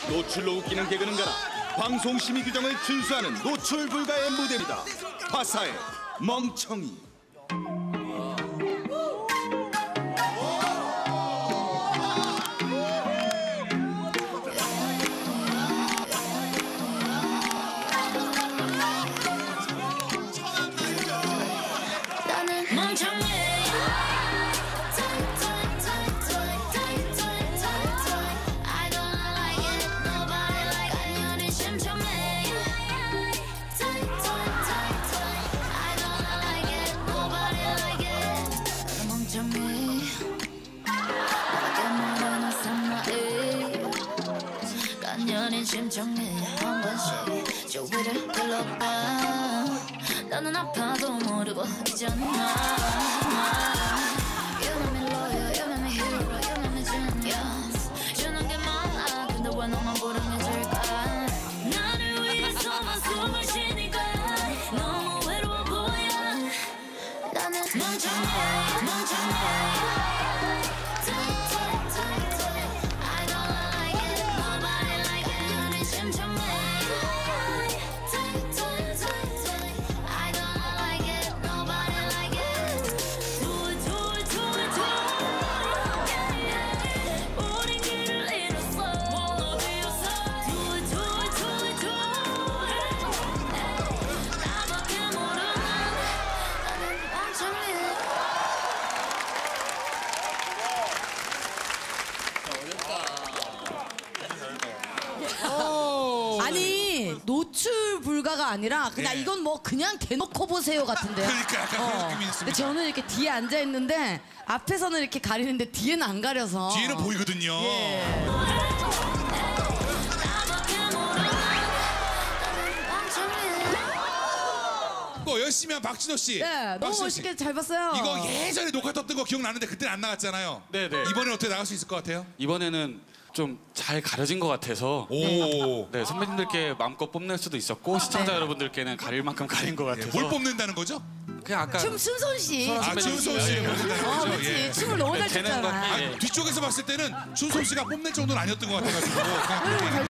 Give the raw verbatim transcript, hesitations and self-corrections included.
노출로 웃기는 개그는 가라. 방송 심의 규정을 준수하는 노출 불가의 무대입니다. 화사의 멍청이. 심정해 한 번씩 주위를 둘러봐. 나는 아파도 모르고 있잖아. You make me loyal, you make me hero, you make me genius. 주는 게 많아 근데 왜 너만 불행해질까. 나를 위해서만 숨을 쉬니까 너무 외로워 보여. 나는 멍청해 멍청해. 아니 노출 불가가 아니라 그냥 네. 이건 뭐 그냥 대놓고 보세요 같은데요. 그러니까 약간 어. 그런 느낌이 있습니다. 근데 저는 이렇게 뒤에 앉아 있는데 앞에서는 이렇게 가리는데 뒤에는 안 가려서. 뒤에는 보이거든요. 예. 뭐 열심히 한 박진호 씨. 네, 너무 멋있게 잘 봤어요. 이거 예전에 녹화 떴던 거 기억나는데 그때는 안 나갔잖아요. 네네. 이번에는 어떻게 나갈 수 있을 것 같아요? 이번에는 좀 잘 가려진 것 같아서 오. 네, 선배님들께 마음껏 뽐낼 수도 있었고 시청자 네. 여러분들께는 가릴 만큼 가린 것 같아서 뭘 뽑는다는 거죠? 그냥 아까 춤 순손 씨. 아, 춘솜 씨를 뽑는다는 어, 거죠? 그렇지. 예. 춤을 너무 잘 재능과 췄잖아. 예. 뒤쪽에서 봤을 때는 춘솜 씨가 뽐낼 정도는 아니었던 것 같아가지고. 그냥